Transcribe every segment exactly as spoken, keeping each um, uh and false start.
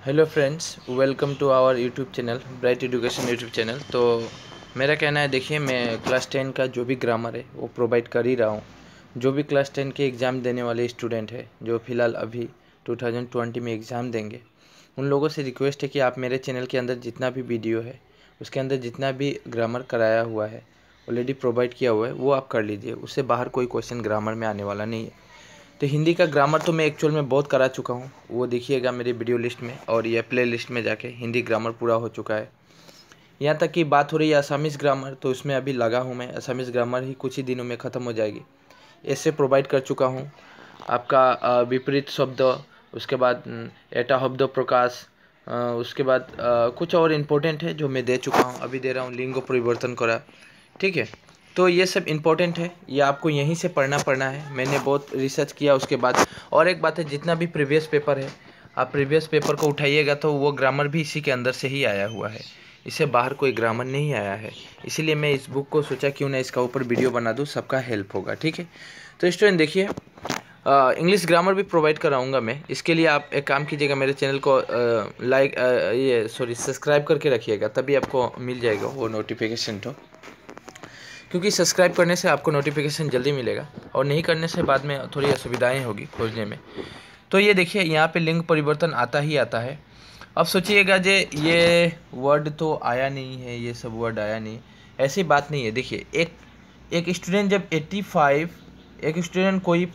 Hello friends, welcome to our YouTube channel bright education YouTube channel. तो मेरा कहना है, देखिए मैं क्लास टेन का जो भी ग्रामर है वो प्रोवाइड कर ही रहा हूँ। जो भी क्लास टेन के एग्ज़ाम देने वाले स्टूडेंट है जो फ़िलहाल अभी टू थाउजेंड ट्वेंटी में एग्ज़ाम देंगे, उन लोगों से रिक्वेस्ट है कि आप मेरे चैनल के अंदर जितना भी वीडियो है उसके अंदर जितना भी ग्रामर कराया हुआ है, ऑलरेडी प्रोवाइड किया हुआ है, वो आप कर लीजिए। उससे बाहर कोई क्वेश्चन ग्रामर में आने वाला नहीं है। तो हिंदी का ग्रामर तो मैं एक्चुअल में बहुत करा चुका हूँ, वो देखिएगा मेरी वीडियो लिस्ट में और ये प्ले लिस्ट में जाके हिंदी ग्रामर पूरा हो चुका है। यहाँ तक कि बात हो रही है असामीज़ ग्रामर, तो उसमें अभी लगा हूँ मैं। असामीज़ ग्रामर ही कुछ ही दिनों में ख़त्म हो जाएगी। ऐसे प्रोवाइड कर चुका हूँ आपका अ, विपरीत शब्द, उसके बाद अम, एटा शब्द प्रकाश, अ, उसके बाद अ, कुछ और इम्पोर्टेंट है जो मैं दे चुका हूँ, अभी दे रहा हूँ लिंग परिवर्तन करा। ठीक है, तो ये सब इम्पोर्टेंट है, ये आपको यहीं से पढ़ना पड़ना है। मैंने बहुत रिसर्च किया उसके बाद। और एक बात है, जितना भी प्रीवियस पेपर है, आप प्रीवियस पेपर को उठाइएगा तो वो ग्रामर भी इसी के अंदर से ही आया हुआ है, इससे बाहर कोई ग्रामर नहीं आया है। इसीलिए मैं इस बुक को सोचा क्यों ना इसका ऊपर वीडियो बना दूँ, सबका हेल्प होगा। ठीक है, तो स्टूडेंट देखिए, इंग्लिश ग्रामर भी प्रोवाइड कराऊंगा मैं। इसके लिए आप एक काम कीजिएगा, मेरे चैनल को लाइक ये सॉरी सब्सक्राइब करके रखिएगा, तभी आपको मिल जाएगा वो नोटिफिकेशन। तो क्योंकि सब्सक्राइब करने से आपको नोटिफिकेशन जल्दी मिलेगा और नहीं करने से बाद में थोड़ी असुविधाएं होगी खोजने में। तो ये देखिए, यहाँ पे लिंग परिवर्तन आता ही आता है। अब सोचिएगा जे ये वर्ड तो आया नहीं है, ये सब वर्ड आया नहीं, ऐसी बात नहीं है। देखिए, एक एक स्टूडेंट जब पचासी एक स्टूडेंट कोई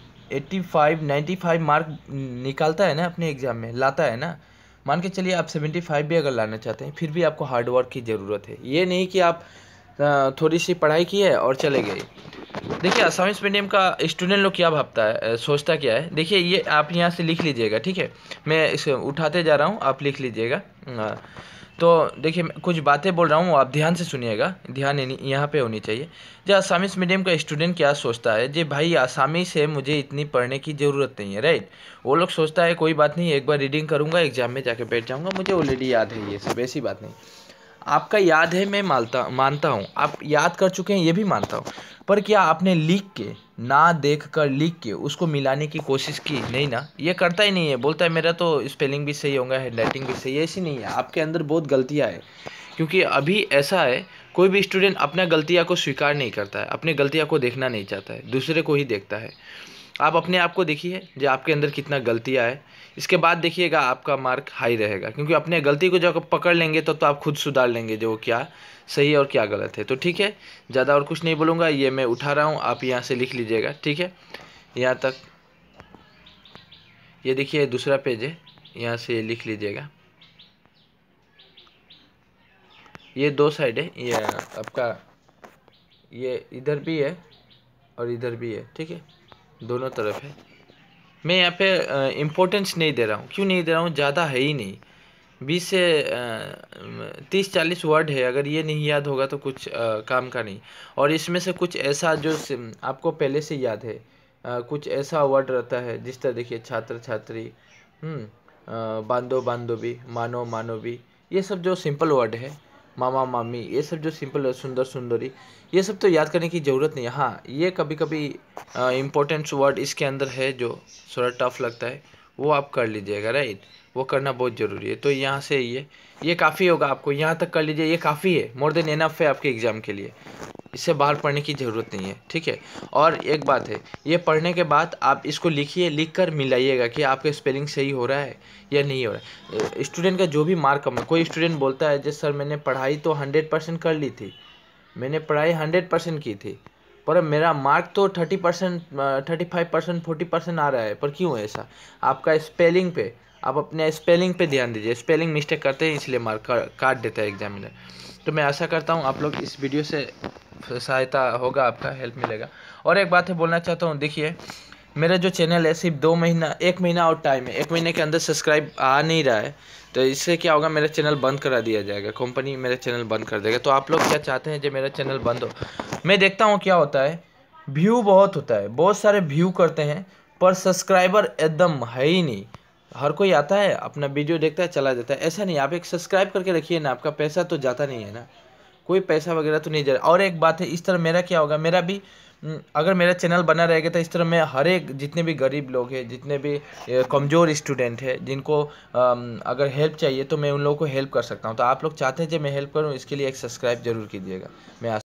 पचासी पचानवे मार्क निकालता है ना, अपने एग्ज़ाम में लाता है ना, मान के चलिए आप पचहत्तर भी अगर लाना चाहते हैं, फिर भी आपको हार्ड वर्क की ज़रूरत है। ये नहीं कि आप अ, थोड़ी सी पढ़ाई की है और चले गए। देखिए, असामिस मीडियम का स्टूडेंट लोग क्या भाबता है, अ, सोचता क्या है। देखिए, ये आप यहाँ से लिख लीजिएगा, ठीक है, मैं इसे उठाते जा रहा हूँ, आप लिख लीजिएगा। अ, तो देखिए, मैं कुछ बातें बोल रहा हूँ, आप ध्यान से सुनिएगा, ध्यान यहाँ पे होनी चाहिए। जो असामिस मीडियम का स्टूडेंट क्या सोचता है, जे भाई आसामी से मुझे इतनी पढ़ने की ज़रूरत नहीं है, राइट। वो लोग सोचता है कोई बात नहीं, एक बार रीडिंग करूँगा, एग्जाम में जाके बैठ जाऊँगा, मुझे ऑलरेडी याद है ये सब। ऐसी बात नहीं, आपका याद है, मैं मानता मानता हूँ, आप याद कर चुके हैं ये भी मानता हूँ, पर क्या आपने लिख के, ना देख कर लिख के उसको मिलाने की कोशिश की? नहीं ना, ये करता ही नहीं है। बोलता है मेरा तो स्पेलिंग भी सही होगा, हैंड राइटिंग भी सही है। ऐसी नहीं है, आपके अंदर बहुत गलतियाँ है। क्योंकि अभी ऐसा है, कोई भी स्टूडेंट अपना गलतियाँ को स्वीकार नहीं करता है, अपनी गलतियाँ को देखना नहीं चाहता है, दूसरे को ही देखता है। आप अपने आप को देखिए जो आपके अंदर कितना गलतियाँ है, इसके बाद देखिएगा आपका मार्क हाई रहेगा। क्योंकि अपने गलती को जब आप पकड़ लेंगे तो तो आप खुद सुधार लेंगे जो क्या सही है और क्या गलत है। तो ठीक है, ज़्यादा और कुछ नहीं बोलूँगा, ये मैं उठा रहा हूँ, आप यहाँ से लिख लीजिएगा। ठीक है, यहाँ तक, ये देखिए दूसरा पेज है, यहाँ से ये लिख लीजिएगा। ये दो साइड है, ये आपका, ये इधर भी है और इधर भी है, ठीक है, दोनों तरफ है। मैं यहाँ पे इम्पोर्टेंस नहीं दे रहा हूँ। क्यों नहीं दे रहा हूँ, ज़्यादा है ही नहीं, बीस से तीस चालीस वर्ड है, अगर ये नहीं याद होगा तो कुछ आ, काम का नहीं। और इसमें से कुछ ऐसा जो आपको पहले से याद है, आ, कुछ ऐसा वर्ड रहता है जिस तरह देखिए, छात्र छात्री, हम्म, आ, बांधो बांधवी, मानो मानवी, ये सब जो सिंपल वर्ड है, मामा मामी, ये सब जो सिंपल, सुंदर सुंदरी, ये सब तो याद करने की ज़रूरत नहीं है। हाँ, ये कभी कभी इम्पोर्टेंट वर्ड इसके अंदर है जो थोड़ा टफ लगता है, वो आप कर लीजिएगा, राइट, वो करना बहुत ज़रूरी है। तो यहाँ से ये ये काफ़ी होगा, आपको यहाँ तक कर लीजिए, ये काफ़ी है, मोर देन एनफ है आपके एग्ज़ाम के लिए। इससे बाहर पढ़ने की ज़रूरत नहीं है, ठीक है। और एक बात है, ये पढ़ने के बाद आप इसको लिखिए, लिख कर मिलाइएगा कि आपका स्पेलिंग सही हो रहा है या नहीं हो रहा है। स्टूडेंट का जो भी मार्क कम है, कोई स्टूडेंट बोलता है जैसे सर मैंने पढ़ाई तो हंड्रेड परसेंट कर ली थी, मैंने पढ़ाई हंड्रेड परसेंट की थी, पर मेरा मार्क तो thirty percent thirty five percent forty percent आ रहा है। पर क्यों ऐसा? आपका स्पेलिंग पे, आप अपने स्पेलिंग पे ध्यान दीजिए। स्पेलिंग मिस्टेक करते हैं इसलिए मार्क काट देता है एग्जामिनर। तो मैं आशा करता हूँ आप लोग इस वीडियो से सहायता होगा, आपका हेल्प मिलेगा। और एक बात है बोलना चाहता हूँ, देखिए मेरा जो चैनल है सिर्फ दो महीना एक महीना और टाइम है, एक महीने के अंदर सब्सक्राइब आ नहीं रहा है, तो इससे क्या होगा, मेरा चैनल बंद करा दिया जाएगा, कंपनी मेरा चैनल बंद कर देगा। तो आप लोग क्या चाहते हैं जो मेरा चैनल बंद हो? मैं देखता हूँ क्या होता है, व्यू बहुत होता है, बहुत सारे व्यू करते हैं, पर सब्सक्राइबर एकदम है ही नहीं। हर कोई आता है, अपना वीडियो देखता है, चला जाता है। ऐसा नहीं, आप एक सब्सक्राइब करके रखिए ना, आपका पैसा तो जाता नहीं है ना, कोई पैसा वगैरह तो नहीं जा रहा। और एक बात है, इस तरह मेरा क्या होगा, मेरा भी अगर मेरा चैनल बना रहेगा तो इस तरह मैं हर एक जितने भी गरीब लोग हैं, जितने भी कमज़ोर स्टूडेंट हैं, जिनको अगर हेल्प चाहिए तो मैं उन लोगों को हेल्प कर सकता हूँ। तो आप लोग चाहते हैं कि मैं हेल्प करूँ, इसके लिए एक सब्सक्राइब जरूर कीजिएगा। मैं